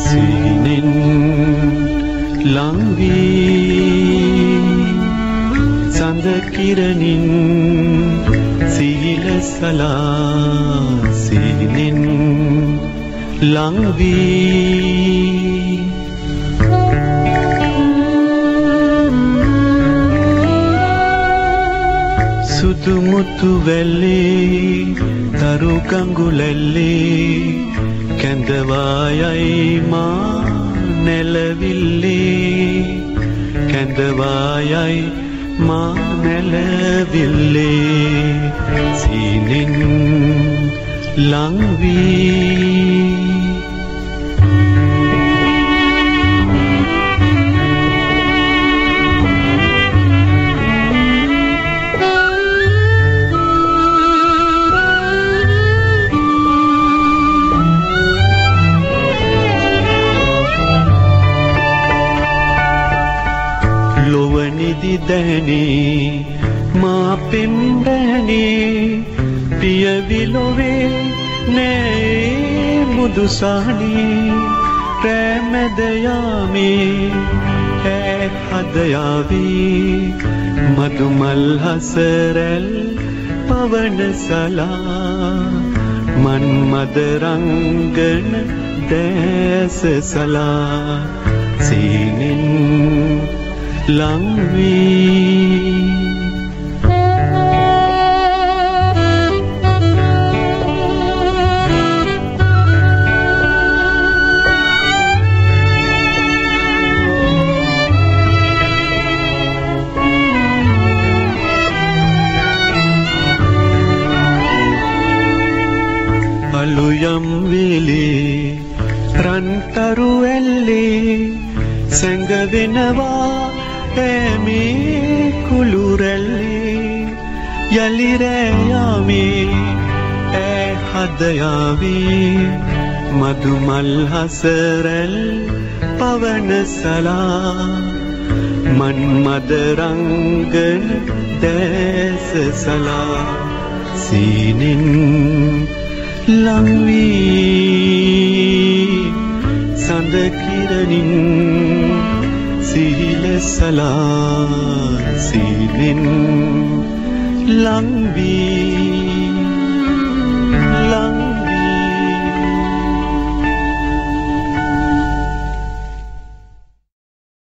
සීනෙන් ලංවී සඳ කිරණින් සීල සලා සීනෙන් ලංවී සුදුමුතු වැල්ලේ තරු ගඟුලැල්ලේ කැඳවායයි මා නැලවිල්ලේ කැඳවායයි මා නැලවිල්ලේ සීනෙන් ලංවී ලොවනිදි දැනේ මා පෙම්බැනේ පියවිලොවේ නෑ මුදුසානේ රැමැදයාමේ ඈ හදයාවී මදුමල් හසරැල් පවන සලා මන් මදරංගන දැස සලා සීනෙන් ලංවී අලුයම් වේලේ රන්තරු ඇල්ලේ සැඟවෙනවා මේ කුළුරැල්ලේ යලි රෑයාමේ ඈ හදයාවී මදුමල් හසරැල් පවන සලා මන් මදරංගන දැස සලා සීනෙන් ලංවී සඳ කිරණින් සීල සලා සීනෙන් ලංවී